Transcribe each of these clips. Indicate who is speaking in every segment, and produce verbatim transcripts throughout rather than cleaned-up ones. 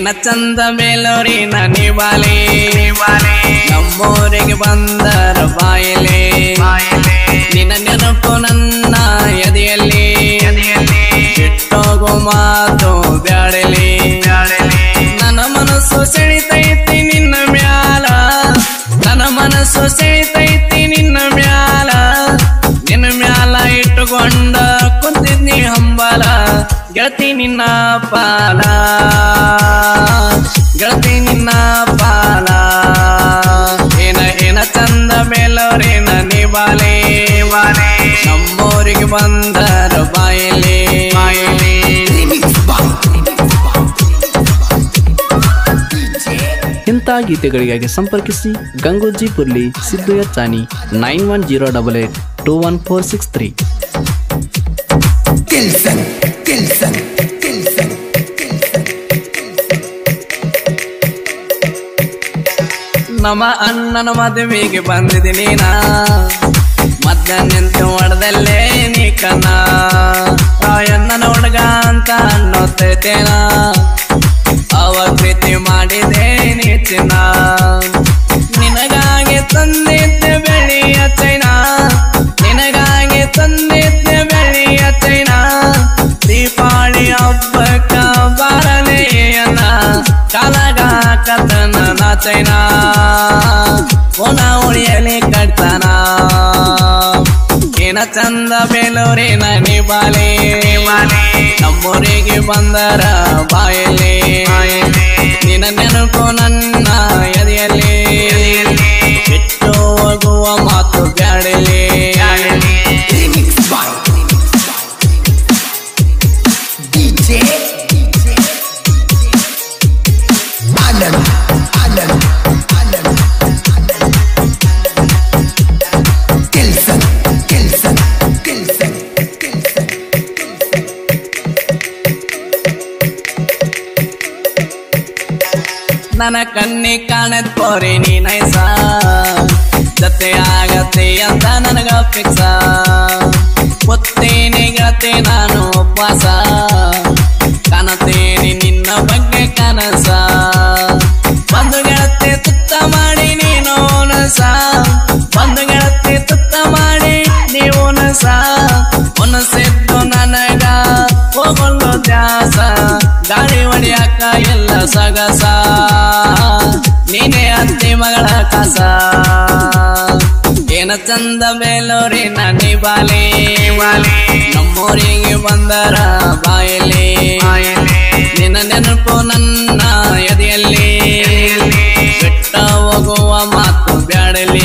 Speaker 1: ಏನ ಚಂದ ಬೇಲೂರಿನ ನಿವಾಲೆ ನಮ್ಮೂರಿಗೆ ಬಂದರ ಬಾಯಲೆ ನಿನ್ನ ನೆನಪು ನನ್ನ ಎದೆಯಲ್ಲಿ ಬಿಟ್ಟೋಗೋ ಮಾತು ಬ್ಯಾಡಲಿ ನನ್ನ ಮನಸ್ಸು ಸೆಳಿತೈತಿ ನಿನ್ನ ಮ್ಯಾಲ ನನ್ನ ಮನಸ್ಸು ಸೆಳಿತೈತಿ ನಿನ್ನ ಮ್ಯಾಲ ನಿನ್ನ ಮ್ಯಾಲ ಇಟ್ಟುಕೊಂಡ ಕುಂತಿದ್ನಿ ಹಂಬಲ ಗೆಳತಿ ನಿನ್ನ ಪಾಲ ಗೆಳತಿ ನಿನ್ನ ಪಾಲ ಏನ ಏನ ಚಂದ ಬೇಲೂರಿನ ನಿವಾಲೆ ನಮ್ಮೂರಿಗೆ ಬಂದರ ಬಾಯಲೆ
Speaker 2: ಇಂಥ ಗೀತೆಗಳಿಗಾಗಿ ಸಂಪರ್ಕಿಸಿ Gangoji Purli Siddu Yachchani nine one zero double eight two one four six three.
Speaker 1: ನಮ್ಮ ಅಣ್ಣನ ಮದುವೆಗೆ ಬಂದಿದ್ದೀನಿ ನಾ ಮಧ್ಯಾಹ್ನ ನಿಂತು ಹೊಡೆದಲ್ಲೇ ನೀ ಕಣ್ಣ ರಾಯಣ್ಣನ ಹುಡುಗ ಅಂತ ಅನ್ನೋತೈತೇನ ಅವ ಪ್ರೀತಿ ಮಾಡಿದೆ ನೀ ಚಿನ್ನ ನಿನಗಾಗಿ ತಂದಿದ್ದೆ ಬೆಳ್ಳಿಯ ಚೈನ ನಿನಗಾಗಿ ತಂದಿದ್ದೆ ಬೆಳ್ಳಿಯ ಚೈನ ದೀಪಾವಳಿ ಹಬ್ಬಕ್ಕ ಬಾರಲೆಯನ್ನ ಕಾಲಗ ಕತನ ನಾಚೈನ ಪುನ ಉಳಿಯಲಿ ಕಟ್ತಾನ ಏನ ಚಂದ ಬೇಲೂರಿನ ನಿವಾಲೆ ನಮ್ಮೂರಿಗೆ ಬಂದರ ಬಾಯಲೆ ನಿನ್ನ ನೆನಪು ನನ್ನ ಎದೆಯಲ್ಲಿ ಬಿಟ್ಟು ಹೋಗುವ ಮಾತು ಬ್ಯಾಡಲಿ ನನ್ನ ಕಣ್ಣಿ ಕಾಣದ್ ಪೋರಿ ನೀ ನೈಸ ಜೊತೆ ಆಗತ್ತೆ ಅಂತ ನನಗ ಫಿಕ್ಸ ಗೊತ್ತೇನೆ ಗೆಳತಿ ನಾನು ಉಪವಾಸ ಕಾಣತೇನೆ ನಿನ್ನ ಬಗ್ಗೆ ಕನಸ ಬಂದು ಗೆಳತಿ ತುತ್ತ ಮಾಡಿ ನೀನು ನಸ ಬಂದು ಗೆಳತಿ ತುತ್ತ ಮಾಡಿ ನೀವು ನಸ ಮನಸ್ಸಿದ್ದು ನನಗ ಹೋಗಲು ದ್ಯಾಸ ಗಾಳಿ ಹೊಡಿಯಾಕ ಎಲ್ಲ ಸಗಸ ನೀನೇ ಅತ್ತಿ ಮಗಳ ಕಸ ಏನ ಚಂದ ಬೇಲೂರಿನ ನಿವಾಲೆ ನಮ್ಮೂರಿಗೆ ಬಂದರ ಬಾಯಲೆ ನಿನ್ನ ನೆನಪು ನನ್ನ ಎದೆಯಲ್ಲಿ ಬಿಟ್ಟ ಹೋಗುವ ಮಾತು ಬ್ಯಾಡಲಿ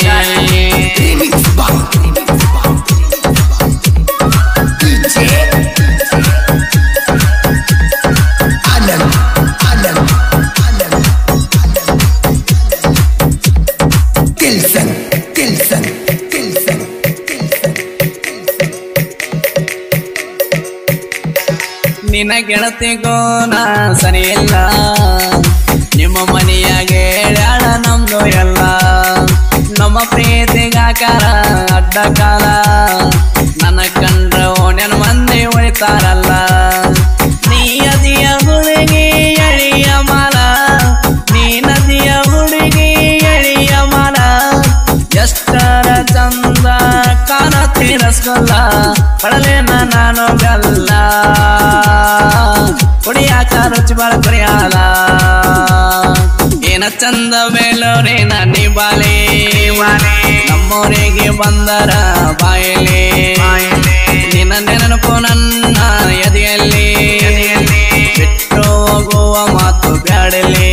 Speaker 1: ನಿನ್ನ ಗೆಳತಿಗೋನ ಸರಿಯಿಲ್ಲ ನಿಮ್ಮ ಮನೆಯಾಗೆ ಹೇಳ್ಯಾಳ ನಮ್ದು ಎಲ್ಲ ನಮ್ಮ ಪ್ರೀತಿಗಾಕಾರ ಅಡ್ಡ ಕಾಲ ನನ್ನ ಕಂಡ್ರ ಓಣ್ಯನ ಮಂದಿ ಉಳಿತಾರಲ್ಲ ನೀ ನದಿಯ ಹುಡುಗಿ ಎಳಿಯ ಮಾಲ ನೀ ನದಿಯ ಹುಡುಗಿ ಎಳಿಯ ಮಾಲ ಎಷ್ಟರ ಚಂದ ಕಾಣತಿ ರಸಗುಲ್ಲ ಪಡಲೇನ ನಾನು ಗಲ್ಲ ಕುಡಿಯಾಕ ರುಚಿ ಬಾಳ ಕುಡಿಯಾಲ ಏನ ಚಂದ ಬೇಲೂರಿನ ನಿವಾಲೆ ನಮ್ಮೂರಿಗೆ ಬಂದರ ಬಾಯಲೆ ನಿನ್ನ ನೆನಪು ನನ್ನ ಎದೆಯಲ್ಲಿ ಬಿಟ್ಟು ಹೋಗುವ ಮಾತು ಬ್ಯಾಡಲಿ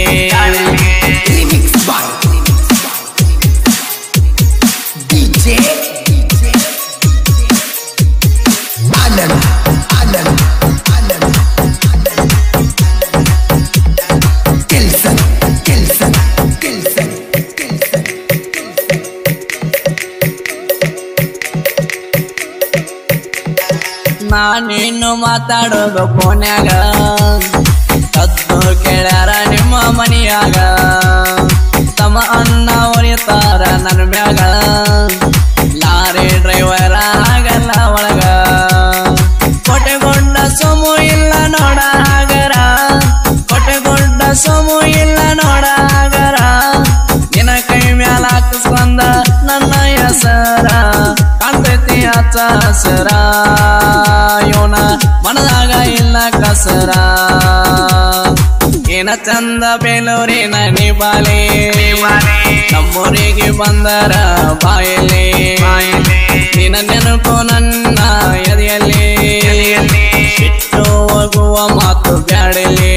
Speaker 1: ನಾನಿನ್ನು ಮಾತಾಡೋದು ಫೋನ್ಯಾಗ ಕದ್ದು ಕೇಳ್ಯಾರ ನಿಮ್ಮ ಮನಿಯಾಗ ತಮ್ಮ ಅಣ್ಣ ಉರಿತಾರ ನನ್ನ ಮ್ಯಾಗ ಲಾರಿ ಡ್ರೈವರ ಆಗಲ್ಲ ಒಳಗ ಕೊಟ್ಟೆಗೊಂಡ ಸೊಮು ಇಲ್ಲ ನೋಡ ಆಗರ ಕೊಟ್ಟೆಗೊಂಡ ಹಚ್ಚ ಹಸರ ಯೋನ ಮನದಾಗ ಇಲ್ಲ ಕಸರ ಏನ ಚಂದ ಬೇಲೂರಿನ ನಿಬಾಲೆ ನಮ್ಮೂರಿಗೆ ಬಂದರ ಬಾಯಲ್ಲಿ ನಿನ್ನ ನೆನಪು ನನ್ನ ಎದೆಯಲ್ಲಿ ಬಿಟ್ಟು ಹೋಗುವ ಮಾತು ಬ್ಯಾಡಲಿ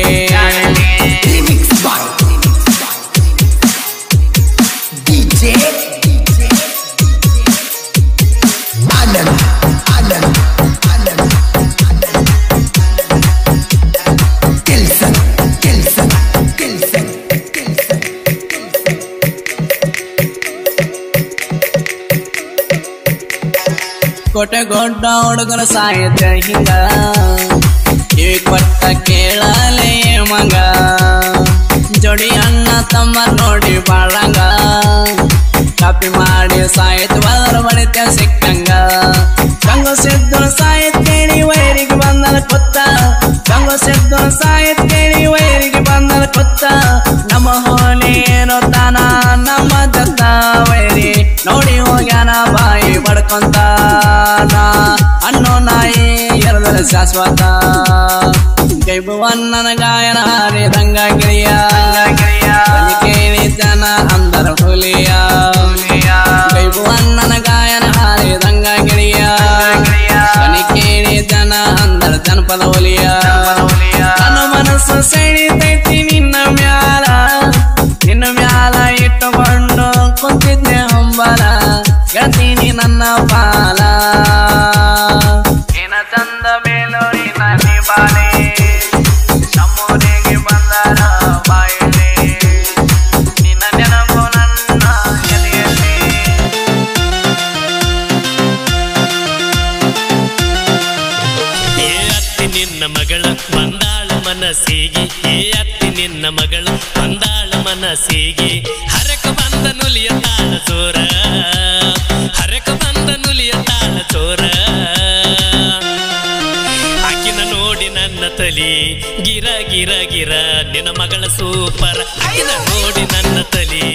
Speaker 1: ಕೋಟೆ ಗೊಡ್ಡ ಹುಡುಗರ ಸಾಹಿತ್ಯ ಹಿಂಗ ಕಿವಿ ಕೊಟ್ಟ ಕೇಳಲೇ ಮಗ ಜೋಡಿ ಅಣ್ಣ ತಮ್ಮ ನೋಡಿ ಬಾಳಂಗ ಕಾಪಿ ಮಾಡಿ ಸಾಹಿತ್ಯ ಬದರ ಬಡಿತ ಸಿಕ್ಕಂಗ ಗಂಗು ಸಿದ್ಧರ ಸಾಹಿತ್ಯ ಕೇಳಿ ವೈರಿಗೆ ಬಂದನ ಕೊತ್ತ ಗಂಗು ಸಿದ್ಧರ ಸಾಹಿತ್ಯ ಕೇಳಿ ವೈರಿಗೆ ಬಂದನ ಕೊತ್ತ ನಮ್ಮ ಹೋಲಿ ಏನೋ ತಾನ ನಮ್ಮ ಜತ್ತ ವೈರಿ ನೋಡಿ ಹೋಗ್ಯಾನ ಬಾಯಿ ಬಡ್ಕೊಂತ ಅನ್ನೋ ನಾಯಿ ಎರದರ ಶಾಶ್ವತ ಗೈಬುವಣ್ಣನ ಗಾಯನ ಹರಿದಂಗ ಗಿರಿಯ ಕೇಳಿ ಜನ ಅಂದರ ಹುಲಿಯ ಗೈಬುವಣ್ಣನ ಗಾಯನ ಹರಿದಂಗ ಗಿರಿಯ ಕೇಳಿ ಜನ ಅಂದರ ಜನಪದ ಹುಲಿಯ ನನ್ನ ಮನಸ್ಸು ಸೆಳಿತೈತಿ ನಿನ್ನ ಮ್ಯಾಲ ನಿನ್ನ ಮ್ಯಾಲ ಇಟ್ಟುಕೊಂಡು ಕುಂತಿದ್ದೆ ಹಂಬಲ ಗೆಳತೀನಿ ನನ್ನ ಪಾಲ ಏನ ಚಂದ ಬೇಲೂರಿನ ನಿಬಾಲೆ ನಮ್ಮೂರಿಗೆ ಬಂದರ ಬಾಯಿಲೆ ನಿನ್ನ ನೆನಪು ನನ್ನ ಎದೆಯಲ್ಲಿ
Speaker 3: ಏ ಅತ್ತಿ ನಿನ್ನ ಮಗಳ ಬಂದಾಳ ಮನಸ್ಸಿಗೆ ಏ ಅತ್ತಿ ನಿನ್ನ ಮಗಳು ಬಂದಾಳ ಮನಸ್ಸಿಗೆ ಹರಕ ಬಂದ ನುಲಿಯ ತಾಳ ಚೋರ ಹರಕ ಬಂದ ನುಲಿಯ ತಾಳ ಚೋರ ಆಕಿನ ನೋಡಿ ನನ್ನ ತಲಿ ಗಿರ ಗಿರ ಗಿರ ನಿನ್ನ ಮಗಳ ಸೂಪರ್ ಆಕಿನ ನೋಡಿ ನನ್ನ ತಲಿ